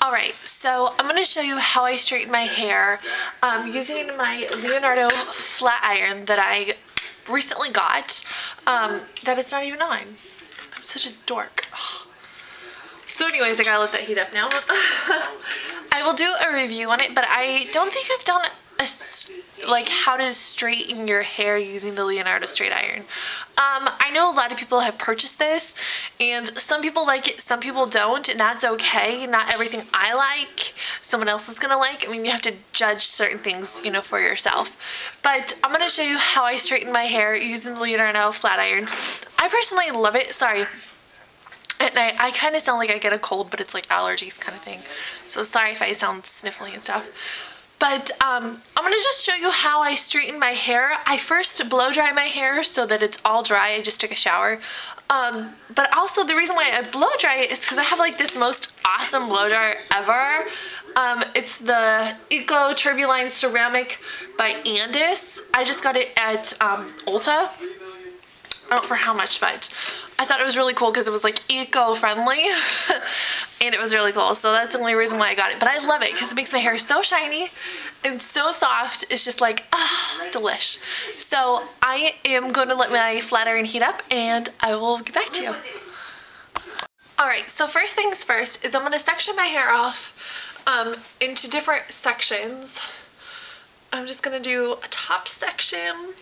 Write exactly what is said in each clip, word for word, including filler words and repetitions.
Alright, so I'm going to show you how I straighten my hair um, using my Leonardo flat iron that I recently got, um, that it's not even on. I'm such a dork. Ugh. So anyways, I gotta let that heat up now. I will do a review on it, but I don't think I've done a, like how to straighten your hair using the Leonardo straight iron. Um, I know a lot of people have purchased this, and some people like it, some people don't, and that's okay. Not everything I like, someone else is gonna like. I mean, you have to judge certain things, you know, for yourself. But I'm gonna show you how I straighten my hair using the Leonardo flat iron. I personally love it. Sorry. At night, I kind of sound like I get a cold, but it's like allergies kind of thing. So sorry if I sound sniffly and stuff. But um, I'm going to just show you how I straighten my hair. I first blow dry my hair so that it's all dry. I just took a shower. Um, but also the reason why I blow dry it is because I have like this most awesome blow dryer ever. Um, it's the Eco Turbuline Ceramic by Andis. I just got it at um, Ulta. I don't know for how much, but I thought it was really cool because it was like eco-friendly and it was really cool. So that's the only reason why I got it. But I love it because it makes my hair so shiny and so soft. It's just like, ah, delish. So I am going to let my flat iron heat up and I will get back to you. Alright, so first things first is I'm going to section my hair off um, into different sections. I'm just going to do a top section.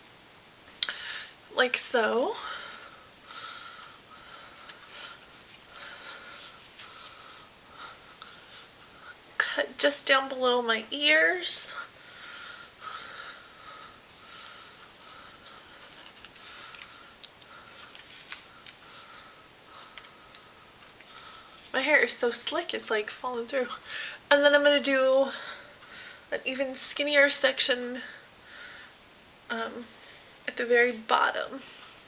Like so. Cut just down below my ears. My hair is so slick, it's like falling through. And then I'm going to do an even skinnier section um, at the very bottom.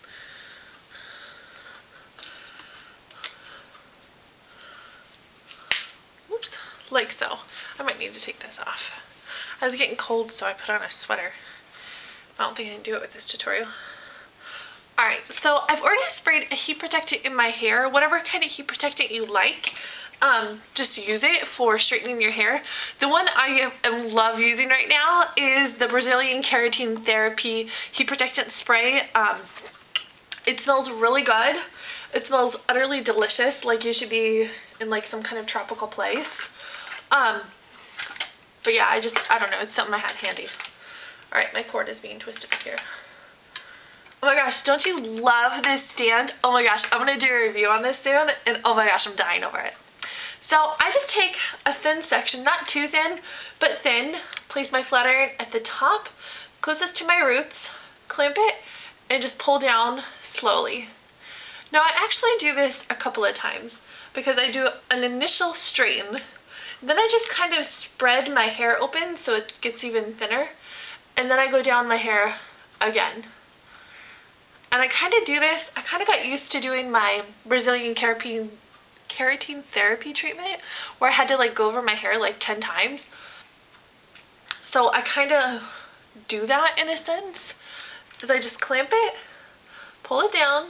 Oops, like so. I might need to take this off. I was getting cold, so I put on a sweater. I don't think I can do it with this tutorial. Alright, so I've already sprayed a heat protectant in my hair. Whatever kind of heat protectant you like, um, just use it for straightening your hair. The one I am love using right now is the Brazilian Keratin Therapy Heat Protectant Spray. Um, it smells really good. It smells utterly delicious, like you should be in like some kind of tropical place. Um, but yeah, I just, I don't know, it's something I had handy. Alright, my cord is being twisted up here. Oh my gosh, don't you love this stand? Oh my gosh, I'm going to do a review on this soon, and oh my gosh, I'm dying over it. So I just take a thin section, not too thin, but thin, place my flat iron at the top, closest to my roots, clamp it, and just pull down slowly. Now I actually do this a couple of times because I do an initial straighten, then I just kind of spread my hair open so it gets even thinner, and then I go down my hair again. And I kind of do this, I kind of got used to doing my Brazilian Keratin keratin therapy treatment where I had to like go over my hair like ten times. So I kind of do that in a sense, is I just clamp it, pull it down.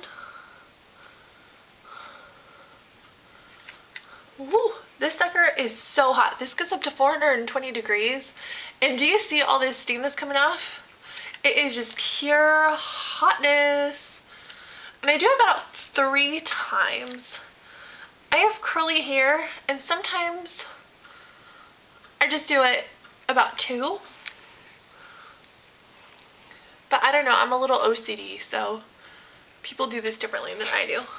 Woo, this sucker is so hot. This gets up to four hundred twenty degrees. And do you see all this steam that's coming off? It is just pure hotness. And I do it about three times. I have curly hair, and sometimes I just do it about two. But I don't know, I'm a little O C D, so people do this differently than I do.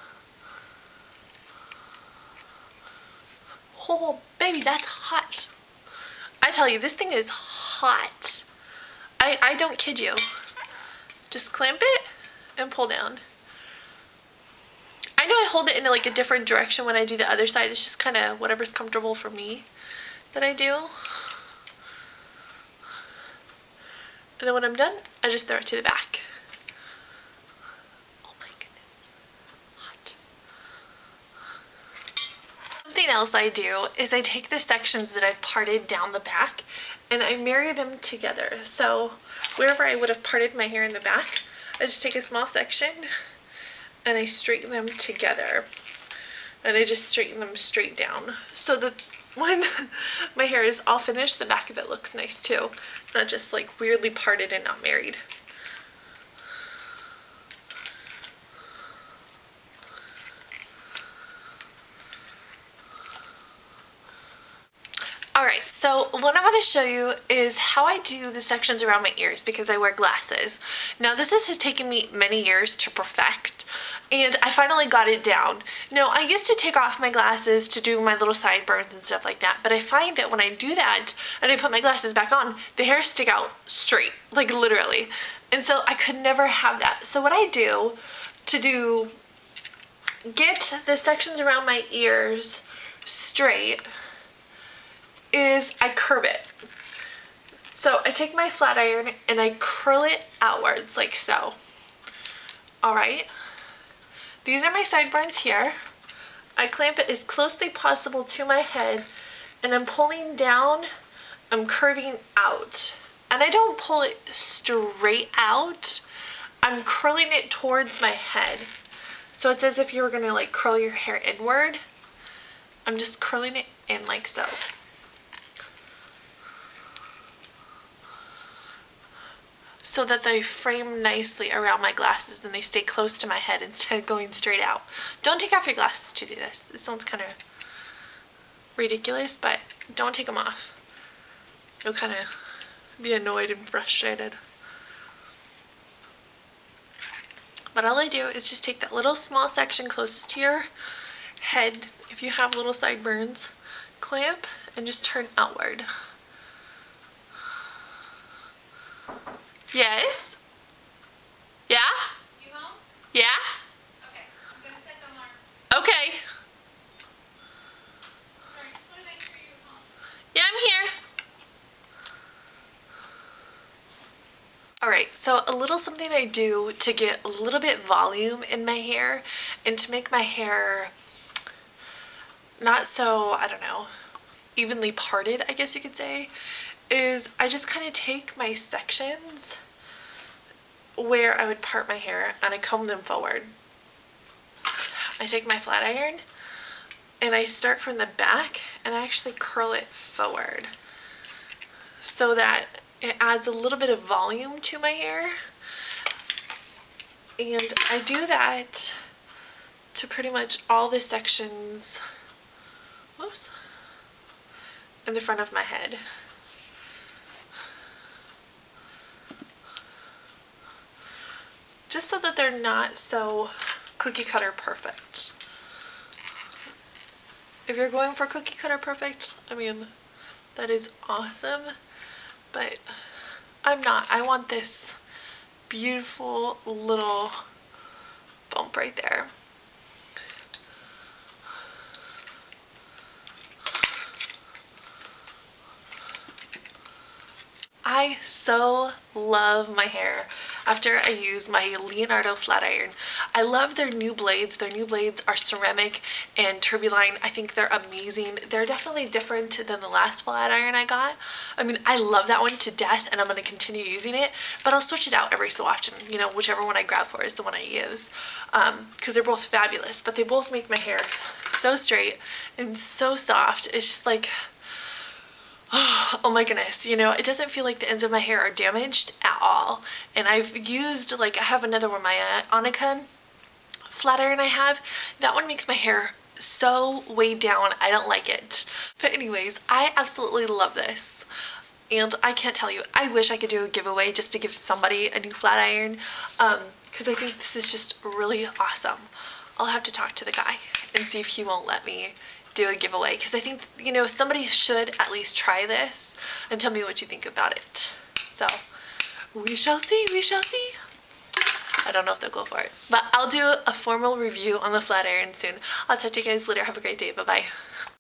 Oh, baby, that's hot. I tell you, this thing is hot. I, I don't kid you. Just clamp it and pull down. I know I hold it in like a different direction when I do the other side. It's just kind of whatever's comfortable for me that I do. And then when I'm done, I just throw it to the back. Oh my goodness. Hot. Something else I do is I take the sections that I've parted down the back and I marry them together. So wherever I would have parted my hair in the back, I just take a small section and I straighten them together. and I just straighten them straight down so that when my hair is all finished, the back of it looks nice too, not just like weirdly parted and not married. Alright, so what I'm going to show you is how I do the sections around my ears because I wear glasses. Now this has taken me many years to perfect, and I finally got it down. Now I used to take off my glasses to do my little sideburns and stuff like that, but I find that when I do that and I put my glasses back on, the hairs stick out straight, like literally. And so I could never have that. So what I do to do, get the sections around my ears straight, is I curve it. So I take my flat iron and I curl it outwards like so. Alright, these are my sideburns here. I clamp it as closely possible to my head, and I'm pulling down, I'm curving out. And I don't pull it straight out, I'm curling it towards my head. So it's as if you were gonna like curl your hair inward. I'm just curling it in like so. So that they frame nicely around my glasses and they stay close to my head instead of going straight out. Don't take off your glasses to do this. This sounds kind of ridiculous, but don't take them off. You'll kind of be annoyed and frustrated. But all I do is just take that little small section closest to your head, if you have little sideburns, clamp and just turn outward. Yes? Yeah? You home? Yeah? Okay. I'm gonna set the alarm. Okay. Sorry, just want to make sure you're home. Yeah, I'm here. Alright, so a little something I do to get a little bit volume in my hair and to make my hair not so, I don't know, evenly parted, I guess you could say, is I just kind of take my sections where I would part my hair and I comb them forward. I take my flat iron and I start from the back and I actually curl it forward so that it adds a little bit of volume to my hair. And I do that to pretty much all the sections, whoops, in the front of my head. Just so that they're not so cookie cutter perfect. If you're going for cookie cutter perfect, I mean, that is awesome, but I'm not. I want this beautiful little bump right there. I so love my hair after I use my Leonardo flat iron. I love their new blades. Their new blades are ceramic and turbulent. I think they're amazing. They're definitely different than the last flat iron I got. I mean, I love that one to death and I'm going to continue using it, but I'll switch it out every so often. You know, whichever one I grab for is the one I use, um, because they're both fabulous, but they both make my hair so straight and so soft. It's just like, oh my goodness, you know, it doesn't feel like the ends of my hair are damaged at all. And I've used, like, I have another one, my uh, Annika flat iron I have. That one makes my hair so weighed down, I don't like it. But anyways, I absolutely love this. And I can't tell you, I wish I could do a giveaway just to give somebody a new flat iron, um, because I think this is just really awesome. I'll have to talk to the guy and see if he won't let me do a giveaway, because I think, you know, somebody should at least try this and tell me what you think about it. So we shall see, we shall see. I don't know if they'll go for it, but I'll do a formal review on the flat iron soon. I'll talk to you guys later. Have a great day. Bye bye.